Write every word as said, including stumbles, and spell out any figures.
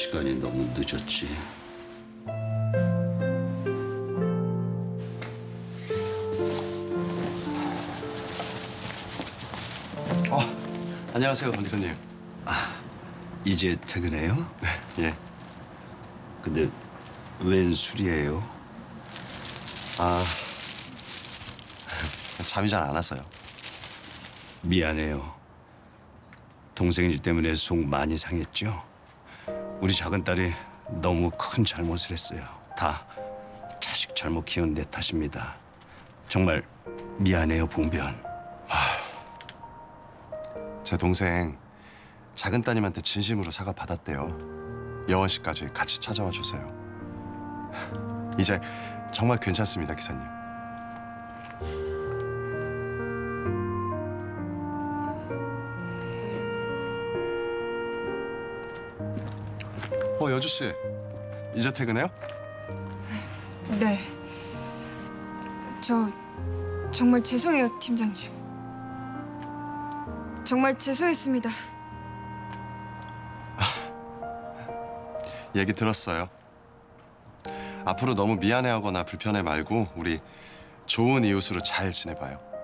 시간이 너무 늦었지. 어, 안녕하세요, 박 기사님. 아, 이제 퇴근해요? 네, 예. 근데 웬 술이에요? 아, 잠이 잘 안 와서요. 미안해요. 동생 일 때문에 속 많이 상했죠? 우리 작은 딸이 너무 큰 잘못을 했어요. 다 자식 잘못 키운 내 탓입니다. 정말 미안해요, 봉변. 제 동생 작은 따님한테 진심으로 사과 받았대요. 여원 씨까지 같이 찾아와 주세요. 이제 정말 괜찮습니다, 기사님. 어, 여주 씨, 이제 퇴근해요? 네. 저 정말 죄송해요, 팀장님. 정말 죄송했습니다. 얘기 들었어요. 앞으로 너무 미안해하거나 불편해 말고 우리 좋은 이웃으로 잘 지내봐요.